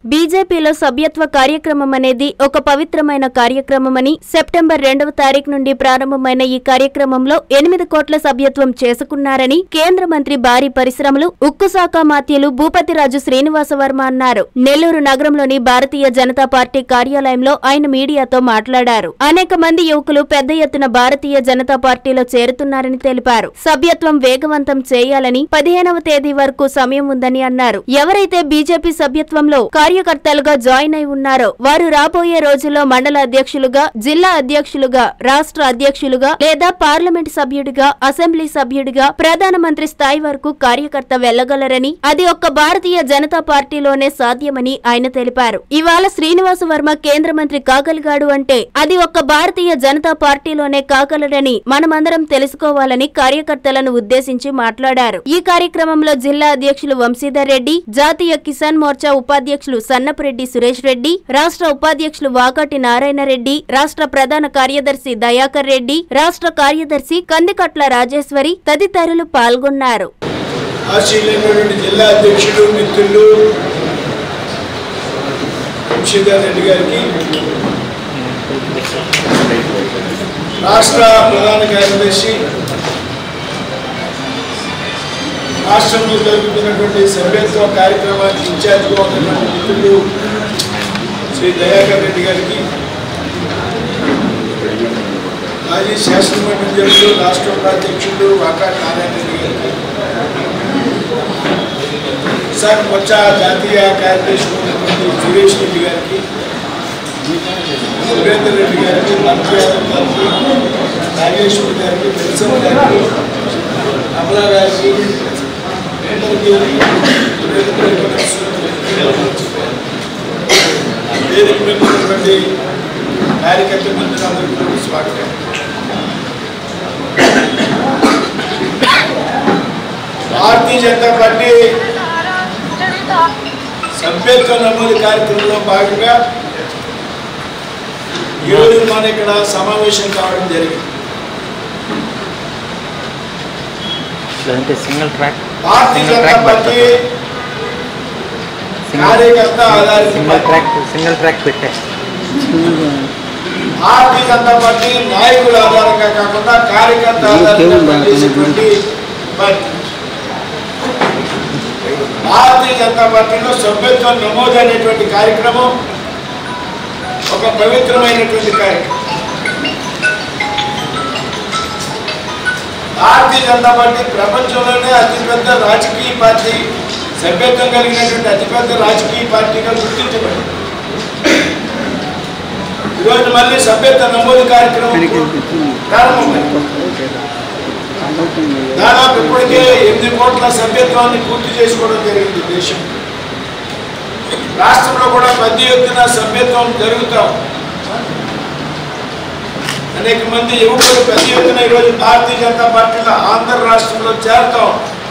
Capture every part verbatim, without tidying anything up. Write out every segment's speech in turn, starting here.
బీజేపీలో సభ్యత్వ కార్యక్రమం అనేది ఒక పవిత్రమైన కార్యక్రమమని సెప్టెంబర్ రెండవ తారీఖు నుండి ప్రారంభమైన ఈ కార్యక్రమంలో ఎనిమిది కోట్ల సభ్యత్వం చేసుకున్నారని కేంద్ర మంత్రి భారీ పరిశ్రమలు ఉక్కు శాఖ మాత్యులు భూపతిరాజు శ్రీనివాసవర్మ అన్నారు. నెల్లూరు నగరంలోని భారతీయ జనతా పార్టీ కార్యాలయంలో ఆయన మీడియాతో మాట్లాడారు. అనేక మంది యువకులు పెద్ద ఎత్తున భారతీయ జనతా పార్టీలో చేరుతున్నారని తెలిపారు. సభ్యత్వం వేగవంతం చేయాలని పదిహేనవ తేదీ వరకు సమయం ఉందని అన్నారు. ఎవరైతే బీజేపీ సభ్యత్వంలో కార్యకర్తలుగా జాయిన్ అయి ఉన్నారో వారు రాబోయే రోజుల్లో మండల అధ్యక్షులుగా, జిల్లా అధ్యక్షులుగా, రాష్ట్ర అధ్యక్షులుగా లేదా పార్లమెంట్ సభ్యుడిగా, అసెంబ్లీ సభ్యుడిగా ప్రధానమంత్రి స్థాయి వరకు కార్యకర్త వెళ్లగలరని, అది ఒక్క భారతీయ జనతా పార్టీలోనే సాధ్యమని ఆయన తెలిపారు. ఇవాళ శ్రీనివాసవర్మ కేంద్ర మంత్రి కాగలిగాడు అంటే అది ఒక్క భారతీయ జనతా పార్టీలోనే కాగలరని మనమందరం తెలుసుకోవాలని కార్యకర్తలను ఉద్దేశించి మాట్లాడారు. ఈ కార్యక్రమంలో జిల్లా అధ్యక్షులు వంశీధర్ రెడ్డి, జాతీయ కిసాన్ మోర్చా ఉపాధ్యక్షులు సన్నపురెడ్డి సురేష్ రెడ్డి, రాష్ట్ర ఉపాధ్యక్షులు వాకాటి నారాయణ రెడ్డి, రాష్ట్ర ప్రధాన కార్యదర్శి దయాకర్ రెడ్డి, రాష్ట్ర కార్యదర్శి కందికట్ల రాజేశ్వరి తదితరులు పాల్గొన్నారు. జిల్లా అధ్యక్షులు మిత్రులు వంశీధర్ రెడ్డి గారికి, రాష్ట్ర ప్రధాన కార్యదర్శి, రాష్ట్రంలో జరుగుతున్నటువంటి సభ్యత్వ కార్యక్రమానికి ఇన్ఛార్జిగా ఉన్నటువంటి మిత్రులు శ్రీ దయాకర్ రెడ్డి గారికి, మాజీ శాసనమండలి సభ్యులు, రాష్ట్ర ఉపాధ్యక్షులు వాకాటి నారాయణ రెడ్డి గారికి, కిసాన్ మోర్చా జాతీయ కార్యదర్శి ఉన్నటువంటి సురేష్ రెడ్డి గారికి, సురేందర్ రెడ్డి గారికి, మంత్రి గారికి, నాగేశ్వరి గారికి, వెల్సన్ గారికి, అమలా గారికి, వేదిక మీద ఉన్నటువంటి కార్యకర్త మంత్రులందరికీ స్వాగతం. భారతీయ జనతా పార్టీ సభ్యత్వ నమోదు కార్యక్రమంలో భాగంగా ఈరోజు మన ఇక్కడ సమావేశం కావడం జరిగింది. సింగిల్ ట్రాక్ భారతీయ జనతా పార్టీ కార్యకర్త ఆధారిత సింగిల్ ట్రాక్ పెట్టే భారతీయ జనతా పార్టీ నాయకుల ఆధారంగా కాకుండా కార్యకర్త ఆధారంగా పనిచేసేటువంటి పార్టీ. భారతీయ జనతా పార్టీలో సభ్యత్వం నమోదు అనేటువంటి కార్యక్రమం ఒక పవిత్రమైనటువంటి కార్యక్రమం. భారతీయ జనతా పార్టీ ప్రపంచంలోనే అతిపెద్ద రాజకీయ పార్టీ, సభ్యత్వం కలిగినటువంటి అతిపెద్ద రాజకీయ పార్టీగా గుర్తించబడింది. ఈరోజు మళ్ళీ సభ్యత్వ నమోదు కార్యక్రమం ప్రారంభమైంది. దాదాపు ఇప్పటికే ఎనిమిది కోట్ల సభ్యత్వాన్ని పూర్తి చేసుకోవడం జరిగింది దేశం. రాష్ట్రంలో కూడా పెద్ద ఎత్తున సభ్యత్వం జరుగుతాం. అనేక మంది యువకులు పెద్ద ఎత్తున ఈరోజు భారతీయ జనతా పార్టీలో ఆంధ్ర రాష్ట్రంలో చేరతాం.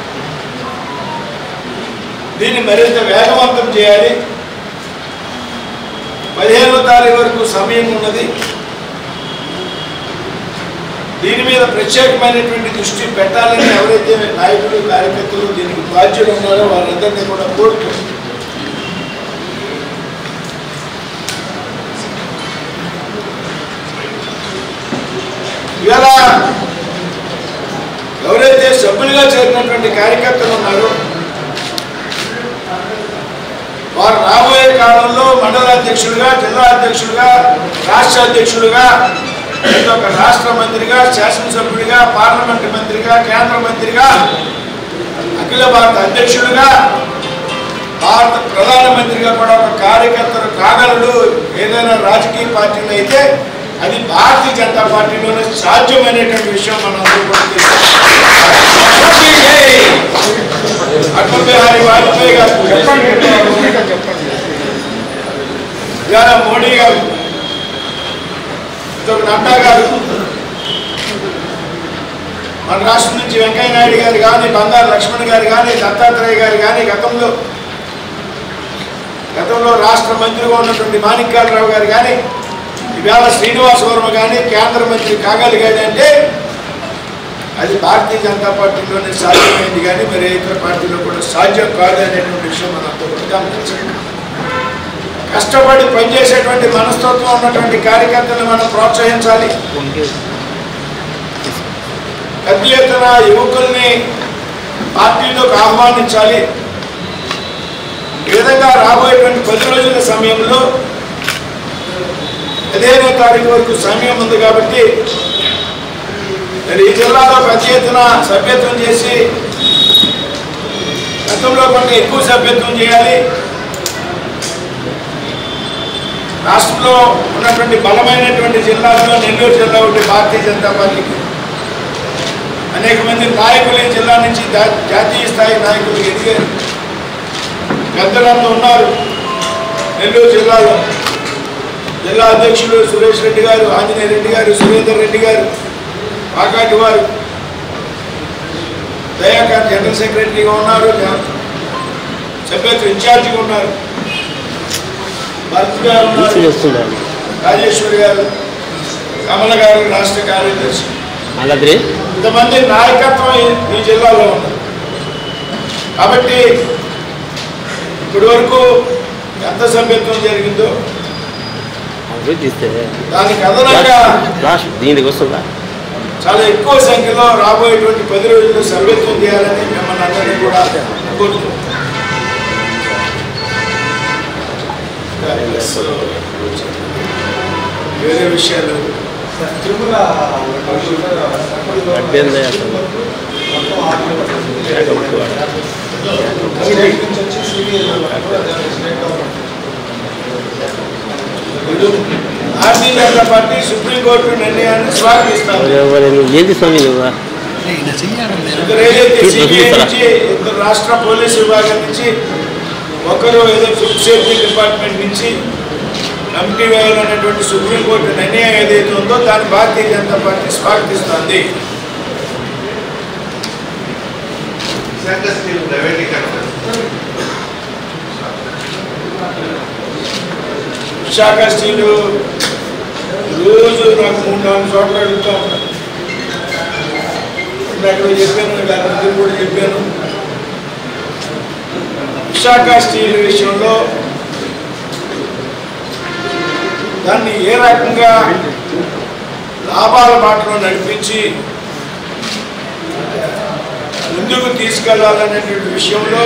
దీన్ని మరింత వేగవంతం చేయాలి. పదిహేనవ తారీఖు వరకు సమయం ఉన్నది. దీని మీద ప్రత్యేకమైనటువంటి దృష్టి పెట్టాలని ఎవరైతే నాయకులు, కార్యకర్తలు దీనికి బాధ్యులు ఉన్నారో వారందరినీ కూడా కోరుతున్నాం. ఇవాళ ఎవరైతే సభ్యులుగా చేరినటువంటి కార్యకర్తలు ఉన్నారో వారు రాబోయే కాలంలో మండల అధ్యక్షులుగా, జిల్లా అధ్యక్షులుగా, రాష్ట్ర అధ్యక్షులుగా, ఒక రాష్ట్ర మంత్రిగా, శాసనసభ్యుడిగా, పార్లమెంటు మంత్రిగా, కేంద్ర మంత్రిగా, అఖిల భారత అధ్యక్షులుగా, భారత ప్రధానమంత్రిగా కూడా ఒక కార్యకర్తలు కాగలడు. ఏదైనా రాజకీయ పార్టీలో అయితే అది భారతీయ జనతా పార్టీలోనే సాధ్యమైనటువంటి విషయం మనందరూ కూడా తెలుసు. అటల్ బిహారీ వాజ్పేయి గారు, ఇవాళ మోడీ గారు, నడ్డా గారు, మన రాష్ట్రం నుంచి వెంకయ్య నాయుడు గారు కానీ, బంగారు లక్ష్మణ్ గారు కానీ, దత్తాత్రేయ గారు కానీ, గతంలో గతంలో రాష్ట్ర మంత్రిగా ఉన్నటువంటి మాణిక్యాలరావు గారు కానీ, ఇవాళ శ్రీనివాసవర్మ కానీ కేంద్ర మంత్రి కాగలిగాడంటే అది భారతీయ జనతా పార్టీలోనే సాధ్యమైంది కానీ మరి ఇతర పార్టీలో కూడా సాధ్యం కాదు అనేటువంటి విషయం మనం అంతా కూడా గమనించాలి. కష్టపడి పనిచేసేటువంటి మనస్తత్వం ఉన్నటువంటి కార్యకర్తలను మనం ప్రోత్సహించాలి. పెద్ద ఎత్తున యువకుల్ని పార్టీలోకి ఆహ్వానించాలి. ఈ విధంగా రాబోయేటువంటి పది రోజుల సమయంలో పదిహేనో తారీఖు వరకు సమయం ఉంది కాబట్టి మరి ఈ జిల్లాలో పెద్ద ఎత్తున సభ్యత్వం చేసి గతంలో కొంత ఎక్కువ సభ్యత్వం చేయాలి. రాష్ట్రంలో ఉన్నటువంటి బలమైనటువంటి జిల్లాల్లో నెల్లూరు జిల్లా ఒకటి భారతీయ జనతా పార్టీకి అనేక మంది నాయకులు ఈ జిల్లా నుంచి జాతీయ స్థాయి నాయకులు ఎదిగారు. పెద్దలంతా ఉన్నారు నెల్లూరు జిల్లాలో. జిల్లా అధ్యక్షులు సురేష్ రెడ్డి గారు, ఆంజనేయ రెడ్డి గారు, సురేందర్ రెడ్డి గారు, పాకాటి వారు, దయాకాంత్ జనరల్ సెక్రటరీగా ఉన్నారు, సభ్యత్వ ఇన్ఛార్జిగా ఉన్నారు, భరత్ గారు ఉన్నారు, రాజేశ్వరి గారు, కమల గారు రాష్ట్ర కార్యదర్శి, ఇంతమంది నాయకత్వం ఈ జిల్లాలో ఉన్నారు. కాబట్టి ఇప్పటి వరకు ఎంత సభ్యత్వం జరిగిందో దానికి అదనంగా దీనికి వస్తుందా చాలా ఎక్కువ సంఖ్యలో రాబోయేటువంటి పది రోజులు సభ్యత్వం చేయాలని మిమ్మల్ని అందరినీ కూడా కోరుతున్నాం. వేరే విషయాలు భారతీయ జనతా పార్టీ సుప్రీంకోర్టు నిర్ణయాన్ని స్వాగతిస్తారు. ఇద్దరు రాష్ట్ర పోలీసు విభాగం నుంచి, ఒకరు ఏదో ఫుడ్ సేఫ్టీ డిపార్ట్మెంట్ నుంచి కమిటీ వేయాలనేటువంటి సుప్రీంకోర్టు నిర్ణయం ఏదైతే ఉందో దాన్ని భారతీయ జనతా పార్టీ స్వాగతిస్తుంది. విశాఖ స్టీలు రోజు నాకు మూడు నాలుగు చోట్ల అడుగుతూ ఉంటాను. అక్కడ చెప్పాను, అందరూ కూడా చెప్పాను. విశాఖ స్టీల్ విషయంలో దాన్ని ఏ రకంగా లాభాల బాటలో నడిపించి ముందుకు తీసుకెళ్లాలనేటువంటి విషయంలో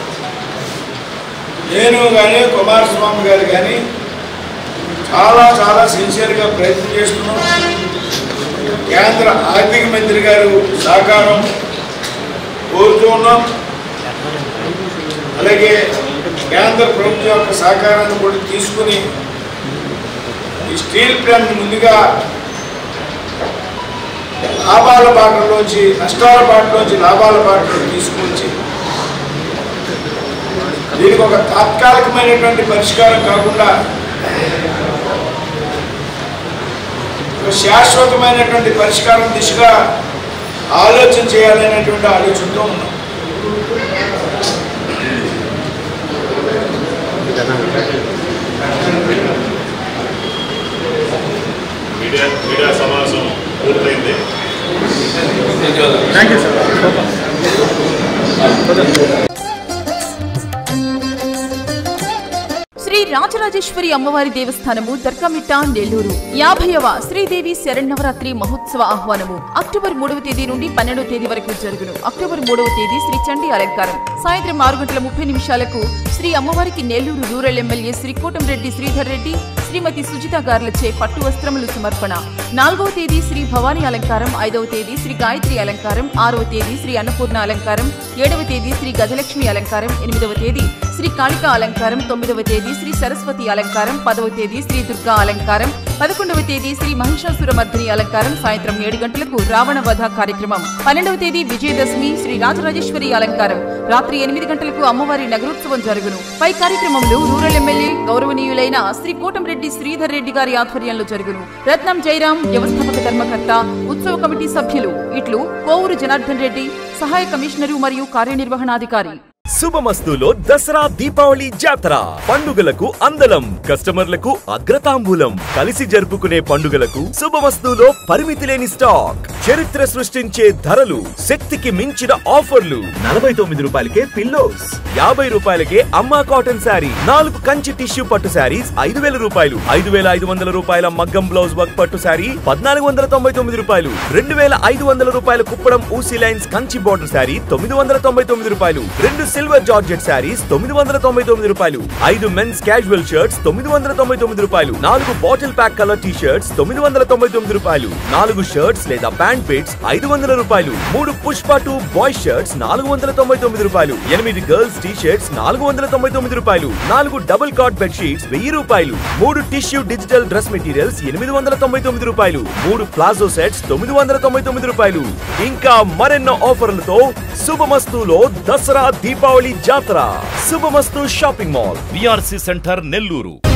నేను కానీ కుమారస్వామి గారు కానీ చాలా చాలా సిన్సియర్గా ప్రయత్నం చేస్తున్నాం. కేంద్ర ఆర్థిక మంత్రి గారు సహకారం కోరుతూ ఉన్నాం. అలాగే కేంద్ర ప్రభుత్వం యొక్క సహకారాన్ని కూడా తీసుకుని ఈ స్టీల్ ప్లాంట్ ముందుగా లాభాల బాటలోంచి నష్టాల బాటలోంచి లాభాల బాటలో తీసుకొచ్చి దీనికి ఒక తాత్కాలికమైనటువంటి పరిష్కారం కాకుండా ఒక శాశ్వతమైనటువంటి పరిష్కారం దిశగా ఆలోచన చేయాలనేటువంటి ఆలోచనతో ఉన్నాం. మీడియా మీడియా సమావేశం పూర్తయింది. Thank you sir. Shri Rajarajeshwari అమ్మవారి దేవస్థానము దర్గామిట్ట నెల్లూరు యాభైవ శ్రీదేవి శరణవరాత్రి మహోత్సవ ఆహ్వానము అక్టోబర్ మూడవ తేదీ నుండి పన్నెండవ తేదీ వరకు జరుగును. అక్టోబర్ మూడవ తేదీ శ్రీ చండీ అలంకారం సాయంత్రం ఆరు గంటల ముప్పై నిమిషాలకు శ్రీ అమ్మవారికి నెల్లూరు రూరల్ ఎమ్మెల్యే శ్రీ కోటంరెడ్డి శ్రీధర్ రెడ్డి, శ్రీమతి సుజిత గార్లచే పట్టు వస్త్రములు సమర్పణ. నాలుగవ తేదీ శ్రీ భవానీ అలంకారం, ఐదవ తేదీ శ్రీ గాయత్రి అలంకారం, ఆరవ తేదీ శ్రీ అన్నపూర్ణ అలంకారం, ఏడవ తేదీ శ్రీ గజలక్ష్మి అలంకారం, ఎనిమిదవ తేదీ శ్రీ కాళికా అలంకారం, తొమ్మిదవ తేదీ శ్రీ సరస్వతి అలంకారం, పదవ తేదీ శ్రీ దుర్గా అలంకారం, పదకొండవ తేదీ శ్రీ మహిషాసురమర్దిని అలంకారం సాయంత్రం ఏడు గంటలకు రావణ వధ కార్యక్రమం. పన్నెండవ తేదీ విజయదశమి శ్రీ రాజరాజేశ్వరి అలంకారం రాత్రి ఎనిమిది గంటలకు అమ్మవారి నగరోత్సవం జరుగును. పై కార్యక్రమంలో రూరల్ ఎమ్మెల్యే గౌరవనీయులైన శ్రీ కోటంరెడ్డి శ్రీధర్ రెడ్డి గారి ఆధ్వర్యంలో జరుగును. రత్నం జయరాం వ్యవస్థాపక ధర్మకర్త, ఉత్సవ కమిటీ సభ్యులు ఇట్లు కోవూరు జనార్దన్ రెడ్డి, సహాయ కమిషనరు మరియు కార్యనిర్వహణాధికారి. శుభమస్తులో దసరా దీపావళి జాతర పండుగలకు అందలం కస్టమర్లకు అగ్రతాంబూలం కలిసి జరుపుకునే పండుగలకు శుభమస్తులో పరిమితి లేని స్టాక్ చరిత్ర సృష్టించే ధరలు శక్తికి మించిన ఆఫర్లు నలభై తొమ్మిది రూపాయలకే పిల్లోస్ యాభై రూపాయలకే అమ్మా కాటన్ శారీ నాలుగు కంచి టిష్యూ పట్టు శారీస్ ఐదు వేల రూపాయలు ఐదు వేల ఐదు వందల రూపాయల మగ్గం బ్లౌజ్ వర్క్ పట్టు శారీ పద్నాలుగు వందల తొంభై తొమ్మిది రూపాయలు రెండు వేల ఐదు వందల రూపాయల కుప్పడం ఊసీ లైన్స్ కంచి బోర్డర్ శారీ తొమ్మిది వందల తొంభై తొమ్మిది రూపాయలు రెండు సిల్వర్ జార్జెట్ శారీస్ తొమ్మిది వందల తొంభై తొమ్మిది రూపాయలు ఐదు మెన్స్ క్యాజువల్ షర్ట్స్ తొమ్మిది వందల తొంభై తొమ్మిది రూపాయలు నాలుగు bottle pack colour T shirts తొమ్మిది వందల తొంభై తొమ్మిది రూపాయలు నాలుగు షర్ట్స్ లేదా ప్యాంట్ పిట్స్ ఐదు వందల రూపాయలు మూడు పుష్ప టూ బాయ్ షర్ట్స్ నాలుగు వందల తొంభై తొమ్మిది రూపాయలు ఎనిమిది గర్ల్స్ టీ షర్ట్స్ నాలుగు వందల తొంభై తొమ్మిది రూపాయలు నాలుగు డబుల్ కాట్ బెడ్ షీట్స్ వెయ్యి రూపాయలు మూడు టిష్యూ డిజిటల్ డ్రెస్ మెటీరియల్స్ ఎనిమిది వందల తొంభై తొమ్మిది రూపాయలు మూడు ప్లాజో సెట్స్ తొమ్మిది వందల తొంభై తొమ్మిది రూపాయలు ఇంకా మరెన్నో ఆఫర్లతో శుభమస్తులో దసరా దీపావళి జాతర Shubhamastu shopping mall VRC centre Nellore.